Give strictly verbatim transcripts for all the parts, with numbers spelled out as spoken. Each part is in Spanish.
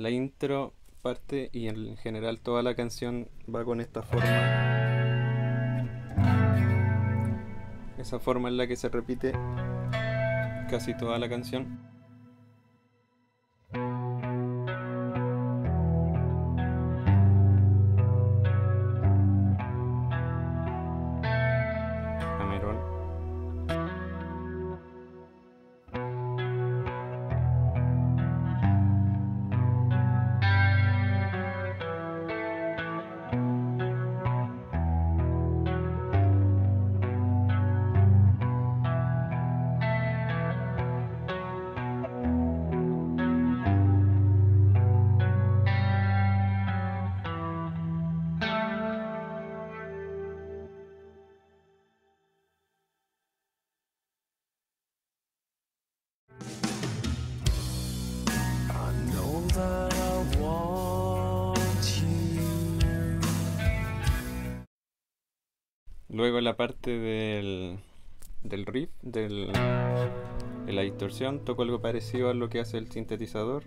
la intro parte y en general toda la canción va con esta forma. Esa forma es la que se repite casi toda la canción. Amerón. Luego la parte del, del riff, del, de la distorsión, toco algo parecido a lo que hace el sintetizador.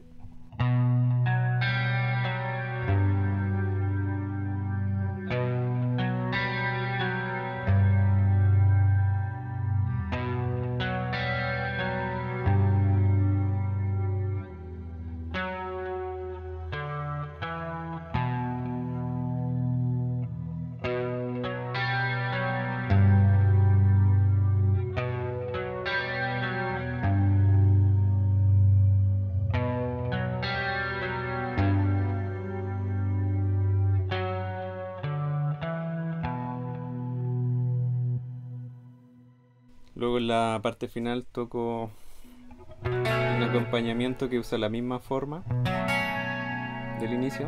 Luego en la parte final toco un acompañamiento que usa la misma forma del inicio.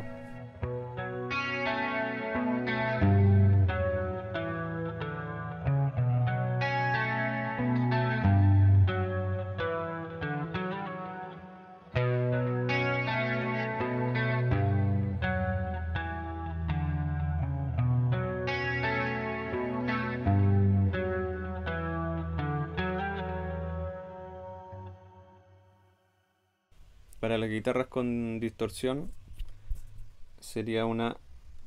Para las guitarras con distorsión sería una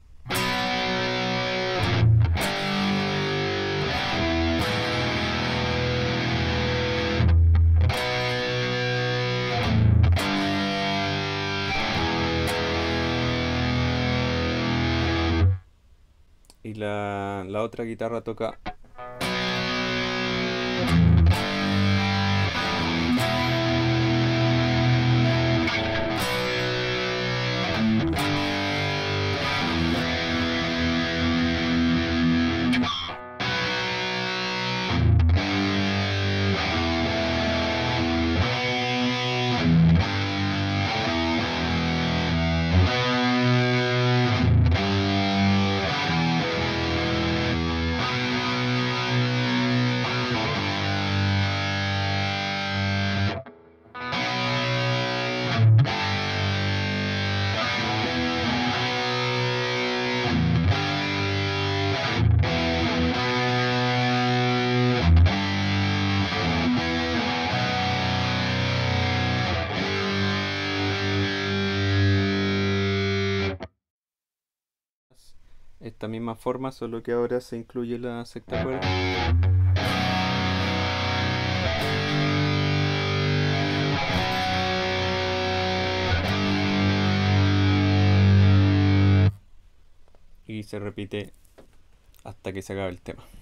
y la, la otra guitarra toca esta misma forma, solo que ahora se incluye la sexta cuerda. Y se repite hasta que se acabe el tema.